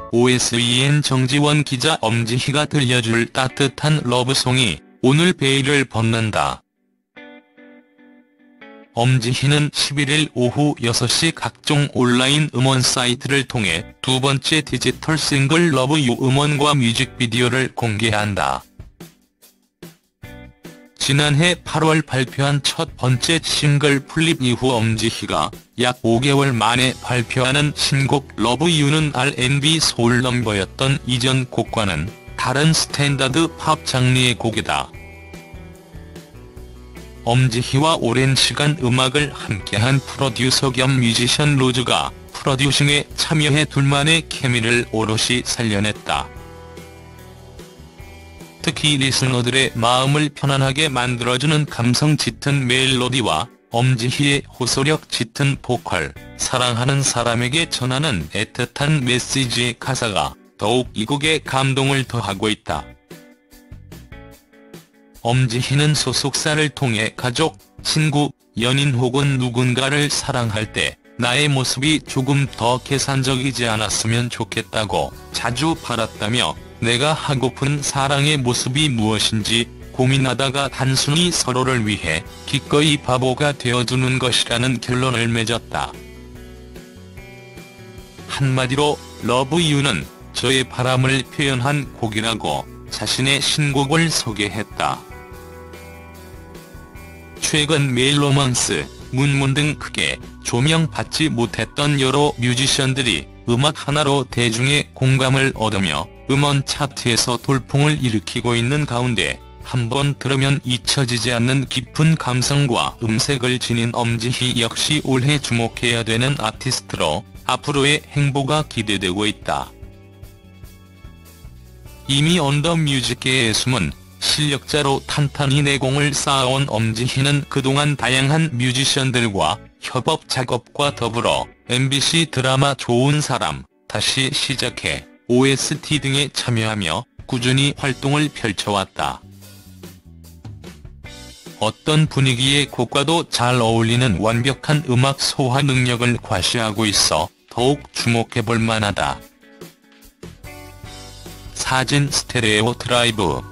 OSEN 정지원 기자 엄지희가 들려줄 따뜻한 러브송이 오늘 베일을 벗는다. 엄지희는 11일 오후 6시 각종 온라인 음원 사이트를 통해 두 번째 디지털 싱글 러브 유 음원과 뮤직비디오를 공개한다. 지난해 8월 발표한 첫 번째 싱글 플립 이후 엄지희가 약 5개월 만에 발표하는 신곡 러브 유는 R&B 소울 넘버였던 이전 곡과는 다른 스탠다드 팝 장르의 곡이다. 엄지희와 오랜 시간 음악을 함께한 프로듀서 겸 뮤지션 로즈가 프로듀싱에 참여해 둘만의 케미를 오롯이 살려냈다. 특히 리스너들의 마음을 편안하게 만들어주는 감성 짙은 멜로디와 엄지희의 호소력 짙은 보컬, 사랑하는 사람에게 전하는 애틋한 메시지의 가사가 더욱 이 곡에 감동을 더하고 있다. 엄지희는 소속사를 통해 가족, 친구, 연인 혹은 누군가를 사랑할 때 나의 모습이 조금 더 계산적이지 않았으면 좋겠다고 자주 바랐다며 내가 하고픈 사랑의 모습이 무엇인지 고민하다가 단순히 서로를 위해 기꺼이 바보가 되어주는 것이라는 결론을 맺었다. 한마디로 러브 유는 저의 바람을 표현한 곡이라고 자신의 신곡을 소개했다. 최근 멜로망스, 문문 등 크게 조명받지 못했던 여러 뮤지션들이 음악 하나로 대중의 공감을 얻으며 음원 차트에서 돌풍을 일으키고 있는 가운데 한번 들으면 잊혀지지 않는 깊은 감성과 음색을 지닌 엄지희 역시 올해 주목해야 되는 아티스트로 앞으로의 행보가 기대되고 있다. 이미 언더뮤직계의 숨은 실력자로 탄탄히 내공을 쌓아온 엄지희는 그동안 다양한 뮤지션들과 협업 작업과 더불어 MBC 드라마 좋은 사람, 다시 시작해, OST 등에 참여하며 꾸준히 활동을 펼쳐왔다. 어떤 분위기의 곡과도 잘 어울리는 완벽한 음악 소화 능력을 과시하고 있어 더욱 주목해볼 만하다. 사진 스테레오 드라이브